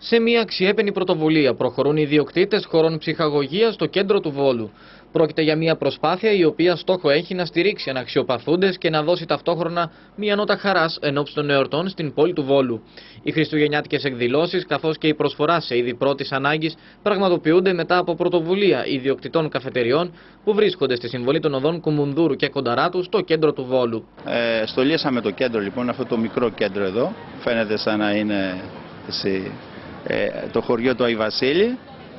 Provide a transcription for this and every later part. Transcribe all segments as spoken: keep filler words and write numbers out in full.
Σε μια αξιέπαινη πρωτοβουλία προχωρούν οι ιδιοκτήτες χώρων ψυχαγωγίας στο κέντρο του Βόλου. Πρόκειται για μια προσπάθεια η οποία στόχο έχει να στηρίξει αναξιοπαθούντες και να δώσει ταυτόχρονα μια νότα χαράς ενόψει των εορτών στην πόλη του Βόλου. Οι χριστουγεννιάτικες εκδηλώσεις καθώς και η προσφορά σε είδη πρώτης ανάγκης πραγματοποιούνται μετά από πρωτοβουλία ιδιοκτητών καφετεριών που βρίσκονται στη συμβολή των οδών Κουμουνδούρου και Κονταράτου στο κέντρο του Βόλου. Ε, στολίσαμε το κέντρο λοιπόν, αυτό το μικρό κέντρο εδώ. Φαίνεται σαν να είναι εσύ, ε, το χωριό του Άι Βασίλη.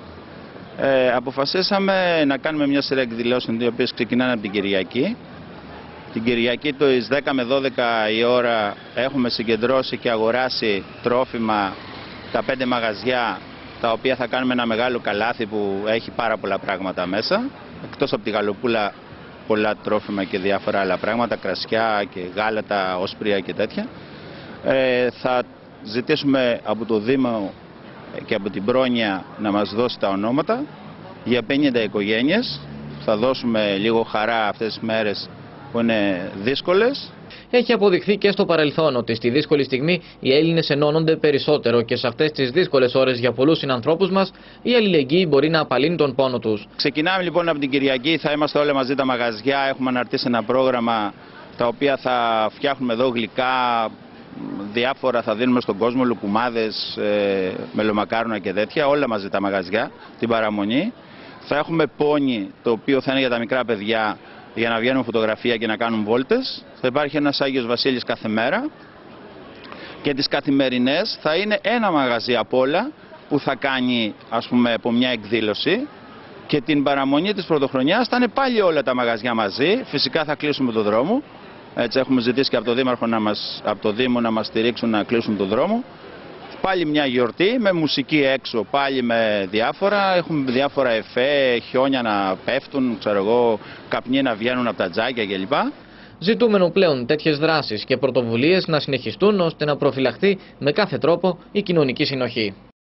Ε, αποφασίσαμε να κάνουμε μια σειρά εκδηλώσεων οι οποίες ξεκινάνε από την Κυριακή. Την Κυριακή το δέκα με δώδεκα η ώρα έχουμε συγκεντρώσει και αγοράσει τρόφιμα τα πέντε μαγαζιά, τα οποία θα κάνουμε ένα μεγάλο καλάθι που έχει πάρα πολλά πράγματα μέσα. Εκτός από τη γαλοπούλα, πολλά τρόφιμα και διάφορα άλλα πράγματα, κρασιά και γάλατα, όσπρια και τέτοια. Ε, θα ζητήσουμε από το Δήμο και από την Πρόνοια να μας δώσει τα ονόματα για πενήντα οικογένειες. Θα δώσουμε λίγο χαρά αυτές τις μέρες που είναι δύσκολες. Έχει αποδειχθεί και στο παρελθόν ότι στη δύσκολη στιγμή οι Έλληνες ενώνονται περισσότερο και σε αυτές τις δύσκολες ώρες για πολλούς συνανθρώπους μας η αλληλεγγύη μπορεί να απαλύνει τον πόνο τους. Ξεκινάμε λοιπόν από την Κυριακή, θα είμαστε όλοι μαζί τα μαγαζιά, έχουμε αναρτήσει ένα πρόγραμμα τα οποία θα φτιάχνουμε εδώ γλυκά, διάφορα θα δίνουμε στον κόσμο, λουκουμάδες, ε, μελομακάρονα και τέτοια, όλα μαζί τα μαγαζιά, την παραμονή. Θα έχουμε πόνι το οποίο θα είναι για τα μικρά παιδιά, για να βγαίνουν φωτογραφία και να κάνουν βόλτες. Θα υπάρχει ένας Άγιος Βασίλης κάθε μέρα και τις καθημερινές θα είναι ένα μαγαζί απ' όλα που θα κάνει, ας πούμε, από μια εκδήλωση, και την παραμονή της πρωτοχρονιάς θα είναι πάλι όλα τα μαγαζιά μαζί. Φυσικά θα κλείσουμε το δρόμο. Έτσι έχουμε ζητήσει και από το Δήμαρχο να μας, από το Δήμο να μας στηρίξουν να κλείσουν το δρόμο. Πάλι μια γιορτή με μουσική έξω, πάλι με διάφορα. Έχουμε διάφορα εφέ, χιόνια να πέφτουν, ξέρω εγώ, καπνοί να βγαίνουν από τα τζάκια κλπ. Ζητούμενο πλέον τέτοιες δράσεις και πρωτοβουλίες να συνεχιστούν ώστε να προφυλαχθεί με κάθε τρόπο η κοινωνική συνοχή.